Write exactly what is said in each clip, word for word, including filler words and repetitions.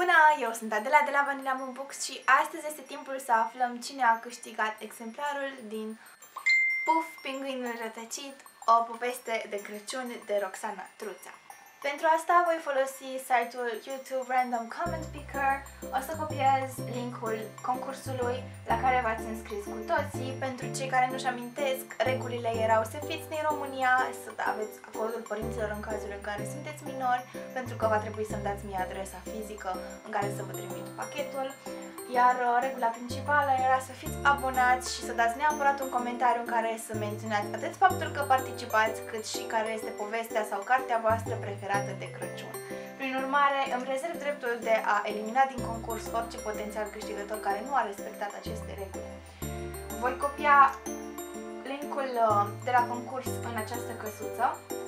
Bună! Eu sunt Adela de la Vanilla Moon Books și astăzi este timpul să aflăm cine a câștigat exemplarul din Puff, Pinguinul Rătăcit, o poveste de Crăciun de Roxana Truța. Pentru asta voi folosi site-ul YouTube Random Comment Picker. O să copiez linkul concursului la care v-ați înscris cu toții. Pentru cei care nu-și amintesc, regulile erau să fiți din România, să aveți acordul părinților în cazul în care sunteți minori, pentru că va trebui să-mi dați mie adresa fizică în care să vă trimit pachetul. Iar regula principală era să fiți abonați și să dați neapărat un comentariu în care să menționați atât faptul că participați, cât și care este povestea sau cartea voastră preferată de Crăciun. Prin urmare, îmi rezerv dreptul de a elimina din concurs orice potențial câștigător care nu a respectat aceste reguli. Voi copia linkul de la concurs în această căsuță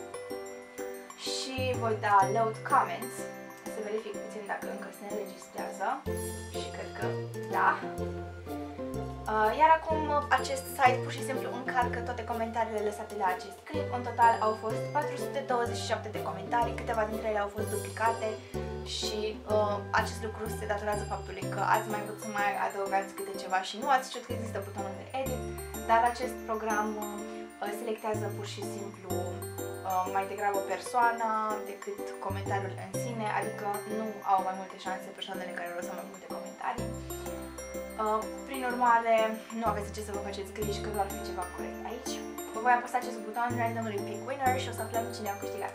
și voi da load comments. Să verific puțin dacă încă se înregistrează și cred că da. Iar acum acest site pur și simplu încarcă toate comentariile lăsate la acest clip. În total au fost patru sute douăzeci și șapte de comentarii, câteva dintre ele au fost duplicate și uh, acest lucru se datorează faptului că ați mai vrut să mai adăugați câte ceva și nu ați știut că există butonul de edit, dar acest program uh, selectează pur și simplu uh, mai degrabă persoana decât comentariul în sine, adică nu au mai multe șanse persoanele care lăsă mai multe comentarii. Uh, prin urmare, nu aveți de ce să vă faceți griji că nu ar fi ceva corect aici. Voi apăsa acest buton Randomly Pick Winner și o să aflăm cine a câștigat.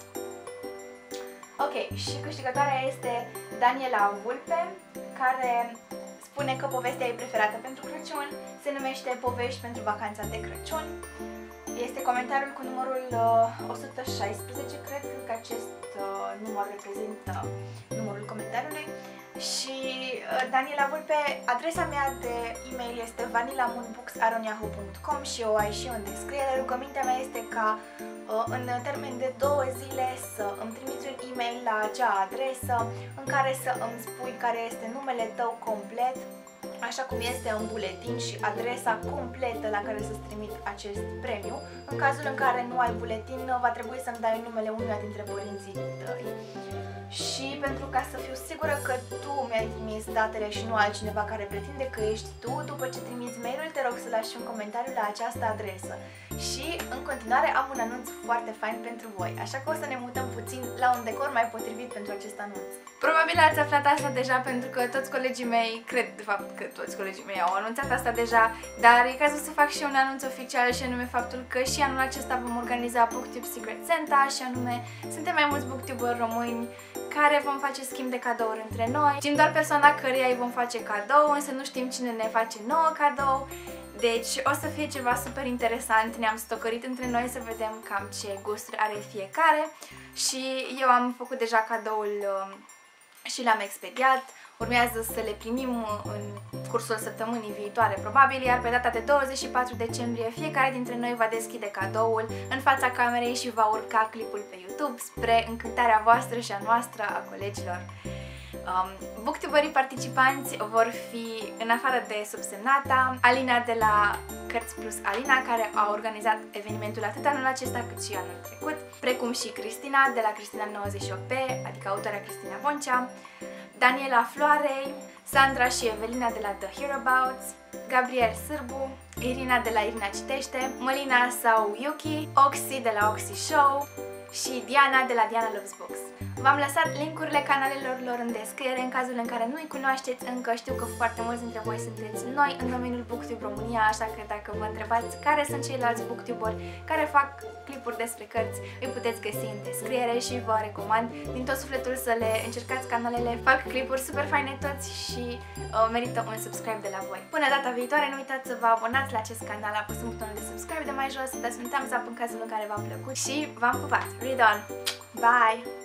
Ok, și câștigătoarea este Daniela Vulpe, care spune că povestea ei preferată pentru Crăciun se numește Povești pentru vacanța de Crăciun. Este comentariul cu numărul uh, o sută șaisprezece, cred, cred că acest uh, număr reprezintă numărul comentariului. Și uh, Daniela Vulpe, adresa mea de e-mail este vanilla moon books arond yahoo punct com și o ai și în descriere. Rugămintea mea este ca uh, în termen de două zile să îmi trimiți un e-mail la acea adresă în care să îmi spui care este numele tău complet, așa cum este în buletin, și adresa completă la care să-ți trimit acest premiu. În cazul în care nu ai buletin, va trebui să-mi dai numele unuia dintre părinții tăi. Și pentru ca să fiu sigură că tu mi-ai trimis datele și nu altcineva care pretinde că ești tu, după ce trimiți mail-ul, te rog să lași un comentariu la această adresă. Și în continuare am un anunț foarte fain pentru voi, așa că o să ne mutăm puțin la un decor mai potrivit pentru acest anunț. Probabil ați aflat asta deja pentru că toți colegii mei, cred de fapt că toți colegii mei au anunțat asta deja, dar e cazul să fac și un anunț oficial, și anume faptul că și anul acesta vom organiza BookTube Secret Santa, și anume suntem mai mulți booktuberi români care vom face schimb de cadouri între noi. Știm doar persoana căreia îi vom face cadou, însă nu știm cine ne face nouă cadou. Deci o să fie ceva super interesant. Ne-am stocărit între noi să vedem cam ce gusturi are fiecare și eu am făcut deja cadoul și l-am expediat. Urmează să le primim în cursul săptămânii viitoare, probabil, iar pe data de douăzeci și patru decembrie fiecare dintre noi va deschide cadoul în fața camerei și va urca clipul pe YouTube spre încântarea voastră și a noastră, a colegilor. Um, booktuberii participanți vor fi, în afară de subsemnata, Alina de la Cărți Plus Alina, care a organizat evenimentul atât anul acesta cât și anul trecut, precum și Cristina de la Cristina nouăzeci și opt p, adică autoarea Cristina Boncea, Daniela Floarei, Sandra și Evelina de la The Hereabouts, Gabriel Sârbu, Irina de la Irina Citește, Mălina sau Yuki, Oxy de la Oxy Show și Diana de la Diana Loves Books. V-am lăsat linkurile canalelor lor în descriere în cazul în care nu-i cunoașteți încă. Știu că foarte mulți dintre voi sunteți noi în domeniul BookTube România, așa că dacă vă întrebați care sunt ceilalți booktuberi care fac clipuri despre cărți, îi puteți găsi în descriere și vă recomand din tot sufletul să le încercați canalele. Fac clipuri super faine toți și uh, merită un subscribe de la voi. Până data viitoare, nu uitați să vă abonați la acest canal apăsând butonul de subscribe de mai jos, să dați un thumbs up în cazul în care v-a plăcut și v-am pupat! Read on! Bye!